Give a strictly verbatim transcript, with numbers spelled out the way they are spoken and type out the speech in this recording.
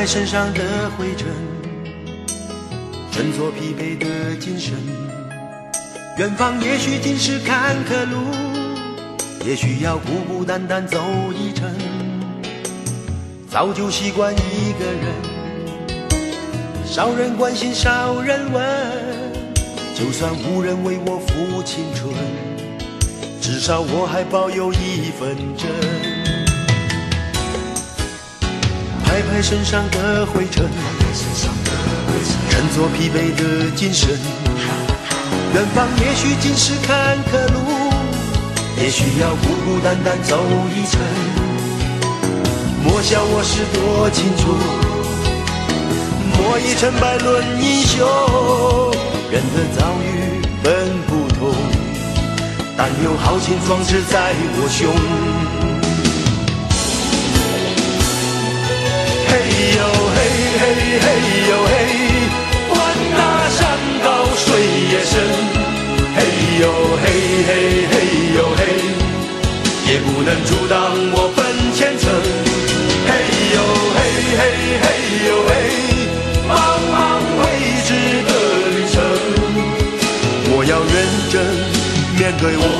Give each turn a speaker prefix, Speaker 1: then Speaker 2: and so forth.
Speaker 1: 身上的灰尘，振作疲惫的精神。远方也许尽是坎坷路，也许要孤孤单单走一程。早就习惯一个人，少人关心少人问，就算无人为我付青春，至少我还保有一分真。拍拍身上的灰尘，振作疲惫的精神。远方也许尽是坎坷路，也许要孤孤单单走一程。莫笑我是多清楚，莫以成败论英雄。人的遭遇本不同，但有豪情壮志在我胸。嘿呦嘿嘿嘿呦嘿，管那山高水也深。嘿呦嘿嘿嘿呦嘿，也不能阻挡我奔前程。嘿呦嘿嘿嘿呦嘿，茫茫未知的旅程，我要认真面对我